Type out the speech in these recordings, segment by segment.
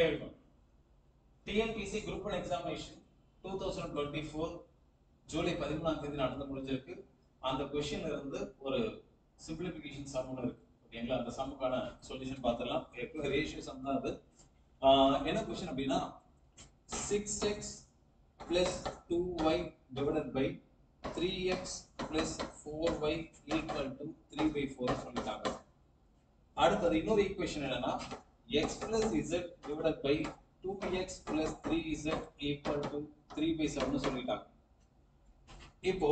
Hi everyone. TNPC Group 1 examination 2024 July 14ஆம் தேதி நடந்து முடிஞ்சிருக்கு. அந்த क्वेश्चनல இருந்து ஒரு சிம்பிளிஃபிகேஷன் சம் ஒன்று இருக்கு. ஓகேங்களா? அந்த சம்முக்கான சொல்யூஷன் பார்த்தலாம். ரேஷியோ சம் தான் அது. என்ன क्वेश्चन அப்படினா 6x plus 2y divided by 3x plus 4y equal to 3/4 சொல்லிட்டாங்க. அடுத்து இன்னொரு ஈக்குவேஷன் என்னன்னா x plus z divided by 2x plus 3z equal to 3/7 சொல்லிட்டாங்க. இப்போ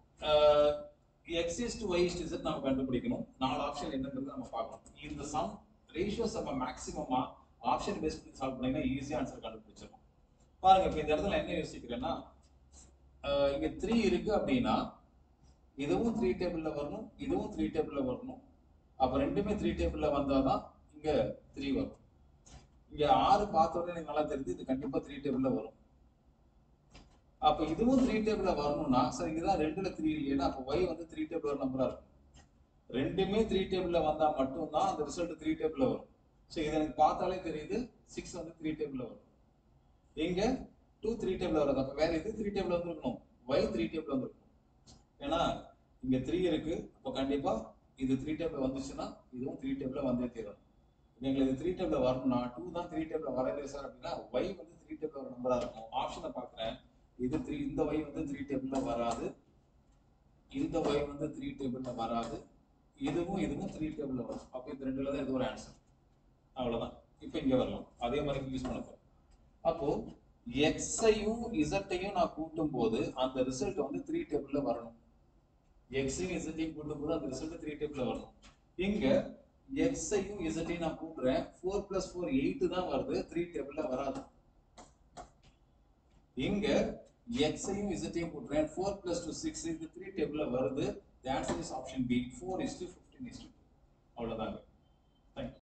x is to y is to z நாம கண்டுபிடிக்கணும். நாலு ஆப்ஷன் என்னங்கிறது நம்ம பார்க்கணும். இந்த சம் ரேஷியோ சம் மேக்ஸिमமா ஆப்ஷன் பேஸ் பண்ணி சால்வ் பண்ணீங்கன்னா ஈஸியா ஆன்சர் கண்டுபிடிச்சிடலாம். பாருங்க இப்போ இந்த இடத்துல என்ன யோசிக்கிறேன்னா இங்க 3 இருக்கு அப்படினா இதுவும் 3 டேபிள்ல வரணும், இதுவும் 3 டேபிள்ல வரணும். அப்ப ரெண்டுமே 3 டேபிள்ல வந்தாதான் இங்க 3 வரும். இங்க 6 பார்த்த உடனே எனக்கு நல்லா தெரியுது இது கண்டிப்பா 3 டேபிள்ல வரும். அப்ப இதுவும் 3 டேபிள்ல வரணும்னா சார் இதுதான் 2ல 3 இல்லையா? அப்ப y வந்து 3 டேபிள் நம்பரா இருக்கும். ரெண்டுமே 3 டேபிள்ல வந்தா மட்டும் தான் அந்த ரிசல்ட் 3 டேபிள்ல வரும். சோ இது எனக்கு பார்த்தாலே தெரியுது 6 வந்து 3 டேபிள்ல வரும். இங்க 2 3 டேபிள்ல வருது. அப்ப வேற இது 3 டேபிள்ல வந்திருக்கணும். y 3 டேபிள்ல வந்திருக்கும். ஏன்னா இங்க 3 இருக்கு. அப்ப கண்டிப்பா இது 3 டேபிள்ல வந்துச்சுன்னா இதுவும் 3 டேபிள்ல வந்தே தீரும். எங்களுக்கு 3 டேபிள்ல வரணும்னா 2 தான் 3 டேபிள்ல வரதே சார் அப்படின்னா y வந்து 3 டேபிள்ல ஒரு நம்பரா இருக்கும். ஆப்ஷனை பார்க்கறேன். இது 3 இந்த y வந்து 3 டேபிள்ல வராது. இந்த y வந்து 3 டேபிள்ல வராது. இதுவும் 3 டேபிள்ல வரும். அப்ப இந்த ரெண்டுல தான் இது ஒரு ஆன்சர். அவ்வளவுதான். இப்போ இங்க வரலாம். அதே மாதிரி யூஸ் பண்ண போறோம். அப்போ x ஐயும் z ஐயும் நான் கூட்டும்போது அந்த ரிசல்ட் வந்து 3 டேபிள்ல வரணும். x ஐயும் z ஐயும் கூட்டும்போது அந்த ரிசல்ட் 3 டேபிள்ல வரணும். இங்க x ஐயும் z ஐயும் நான் கூட்டுறேன். 4 + 4 8 தான் வருது. 3 டேபிள்ல வராது. இங்க x ஐயும் z ஐயும் கூட்டுறேன். 4 + 2 6 இது 3 டேபிள்ல வருது. The answer is option B 4:15:2. அவ்வளவுதான். Thank you.